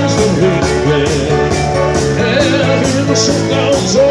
is the regret. And I hear the song goes on.